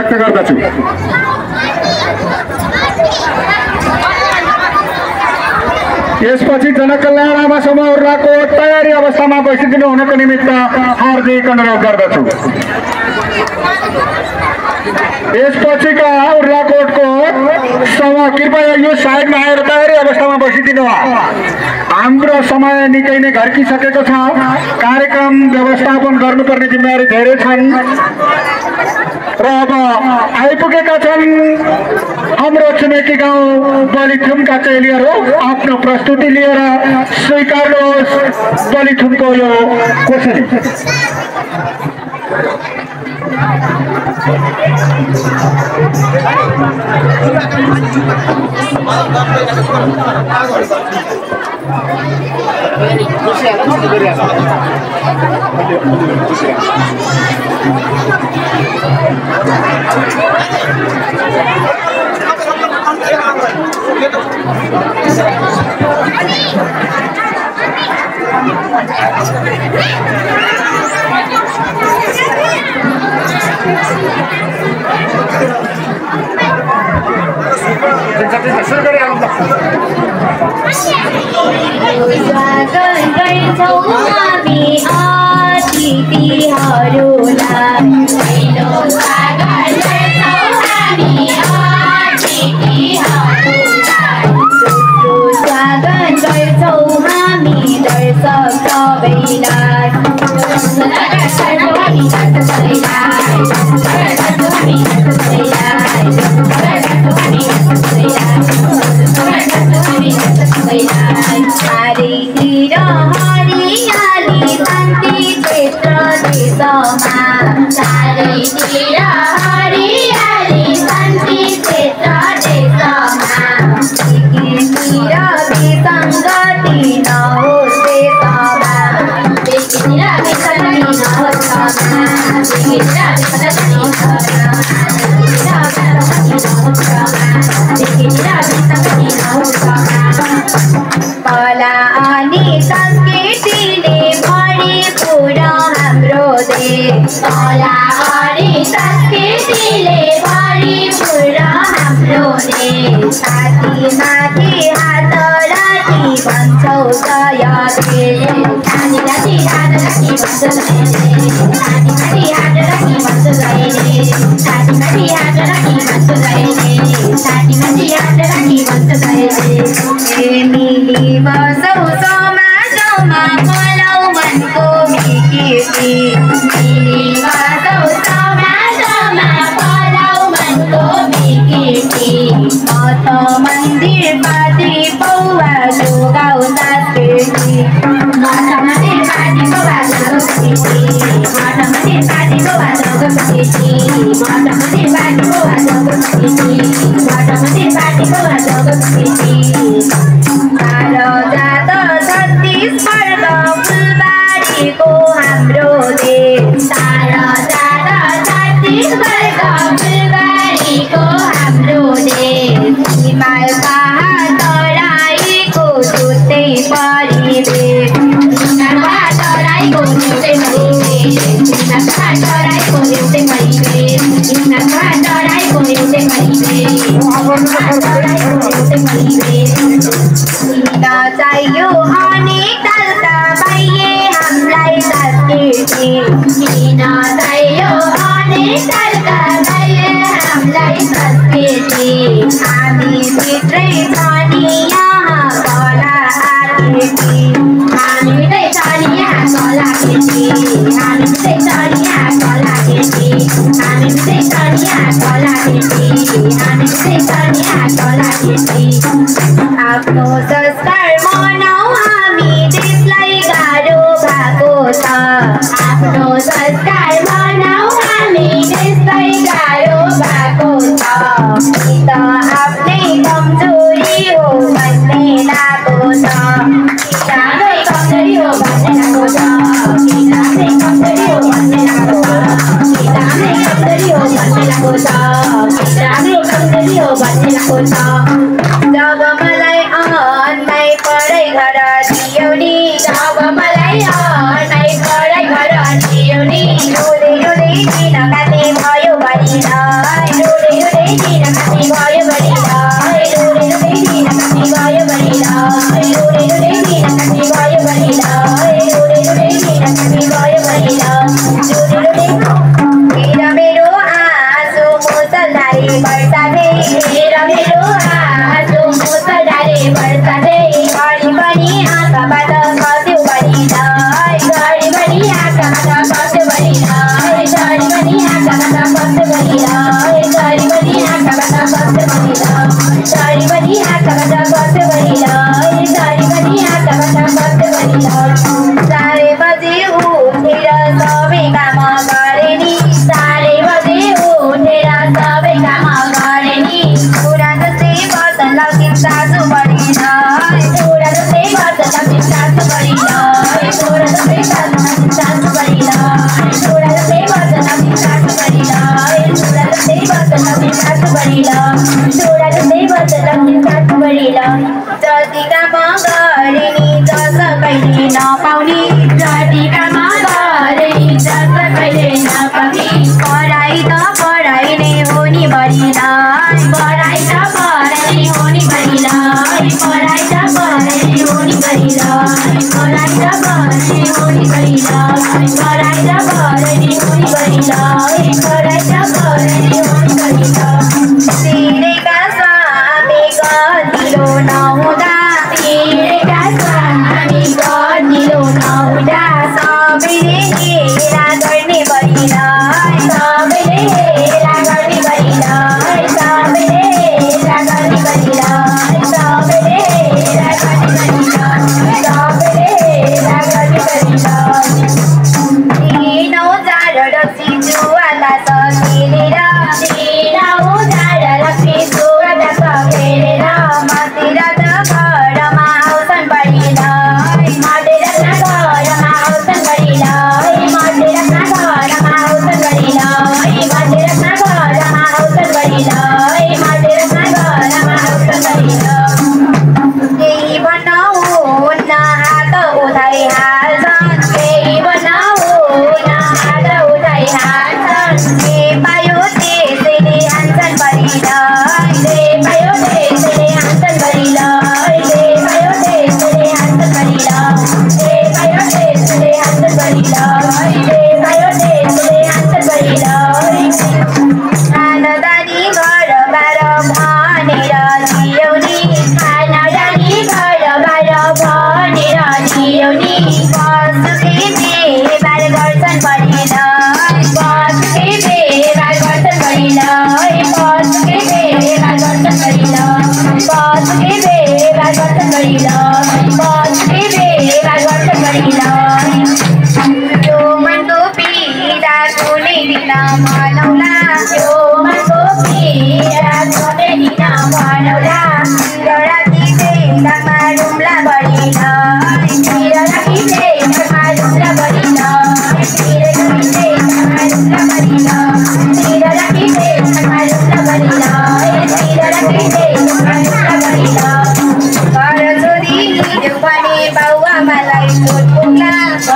व्यक्त गर्दछु। यसपछि जनकल्याण आमा समूह उर्लाको तयारी अवस्थामा बसिदिनु हुनको निमित्त हार्दिक अनुरोध गर्दछु। यसपछिका उर्लाकोटको समूह कृपया यो साइडमा आएर तयारी अवस्थामा बसिदिनु। हाम्रो समय निकै नै घर्किसकेको छ। कार्यक्रम व्यवस्थापन गर्नुपर्ने जिम्मेवारी धेरै छन् र अब आइपुगेका छन् हाम्रो छिमेकी गाउँ बलिथुमका चेलीहरू। आफ्नो प्रस्तुति लिएर स्वीकार्नुहोस् बलिथुमको यो कोसेली। आफ्नो संस्कार मनाऊ हामी देशलाई गाह्रो भएको छ। आफ्नो संस्कार मनाऊ हामी देशलाई गाह्रो भएको छ। कि त आफ्नै कमजोरी हो भन्ने लागो छ। कि त आफ्नै कमजोरी हो भन्ने लागो छ। कि त आफ्नै कमजोरी हो भन्ने लागो छ। कि त आफ्नै कमजोरी हो भन्ने लागो छ। कि त आफ्नै कमजोरी हो भन्ने लागो छ। जब मलाई गरिला 4 बजे उठेर सबै काम गरे नि 4 बजे उठेर सबै काम गरे नि छोरा जस्तै बर्तन लग्ने सासु बढिन छोरा जस्तै बर्तन लग्ने सासु बढिन छोरा जस्तै बर्तन लग्ने सासु बढिन छोरा जस्तै बर्तन लग्ने सासु बढिन छोरा जस्तै बर्तन लग्ने सासु बढिन छोरा जस्तै बर्तन लग्ने सासु बढिन जति काम गरे नि जस कहिले नपाउने जति काम गरे नि जस कहिले नपाउने पढाइ त पढाइ नै हो नि बढिन पढाइ त पढाइ नै हो नि बढिन पढाइ त पढाइ नै हो नि बढिन पढाइ त पढाइ नै हो नि बढिन पढाइ त पढाइ नै हो नि बढिन पढाइ त पढाइ नै हो नि बढिन तिरेका स्वामी गतिलो नहुँदा तिरेका स्वामी गतिलो नहुँदा सबैले हेरा गर्ने बढिन सबैले हेरा गर्ने बढिन सबैले हेरा गर्ने बढिन सबैले हेरा गर्ने बढिन सबैले हेरा गर्ने बढिन दिनौ जाडो रक्सी जुवाला सकेलेर दिनौ जाडो रक्सी जुवाला सकेलेर मतिर त घरमा आउँछन् बढिन मतिर त घरमा आउँछन् बढिन मतिर त घरमा आउँछन् बढिन मतिर त घरमा आउँछन् बढिन मतिर त घरमा आउँछन् बढिन केही बनाउन हात उठाइहाल्छन् केही बनाउन हात उठाइहाल्छन् जे पायो त्यसैले हान्छन् बढिन जे पायो त्यसैले हान्छन् बढिन जे पायो त्यसैले हान्छन् बढिन जे पायो त्यसैले हान्छन् बढिन जे पायो त्यसैले हान्छन् बढिन खानदानी घरबार भनेर ल्याउने खानदानी घरबार भनेर ल्याउने पशुकै व्यवहार गर्छन् बढिन पशुकै व्यवहार गर्छन् बढिन पशुकै व्यवहार गर्छन् बढिन पशुकै व्यवहार गर्छन् बढिन पशुकै व्यवहार गर्छन् बढिन यो मनको पीडा कुनै दिन मनाउला यो मनको पीडा कुनै दिन मनाउला राति बेलामा रुम्ला बढिन राति बेलामा रुम्ला बढिन राति बेलामा रुम्ला बढिन राति बेलामा रुम्ला बढिन राति बेलामा रुम्ला बढिन घर छोरी हिँड्यो भने बाउआमालाई चोट पुग्ला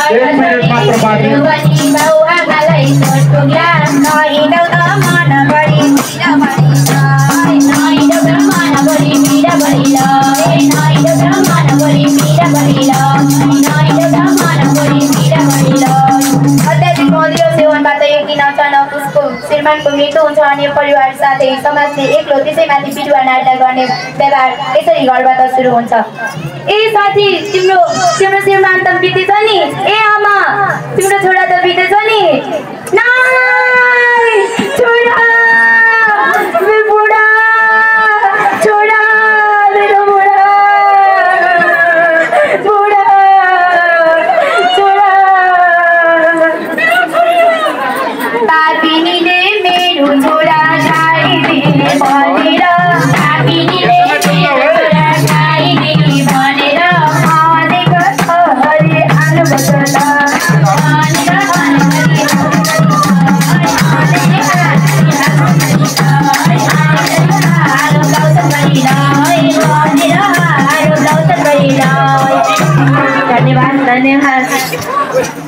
भने बाउआमालाई चोट पुग्ला नहिँडौ त मन बढी भिड बढिन नहिँडौ त मन बढी भिड बढिन नहिँडौ त मन बढी भिड बढिन नहिँडौ त मन बढी भिड बढिन अत्याधिक मदिरा सेवनबाट एक दिन अचानक उसको श्रीमानको मृत्यु हुन्छ अनि परिवार साथै समाजले एक्लो त्यसैमाथि बिरुवा नाट्य गर्ने व्यवहार यसरी घरबाट सुरु हुन्छ ए साथी तिम्रो श्रीमान त बितेछ नि ए आमा तिम्रो छोरा त बितेछ नि नाइ छोरा मेरो बुढा छोरा मेरो बुढा बुढा छोरा पापिनीले मेरो छोरा छाडिदिने भनेर पापिनीले मेरो छोरा छाडिदिने भनेर भनेको छ हरे आलु बसला धन्यवाद धन्यवाद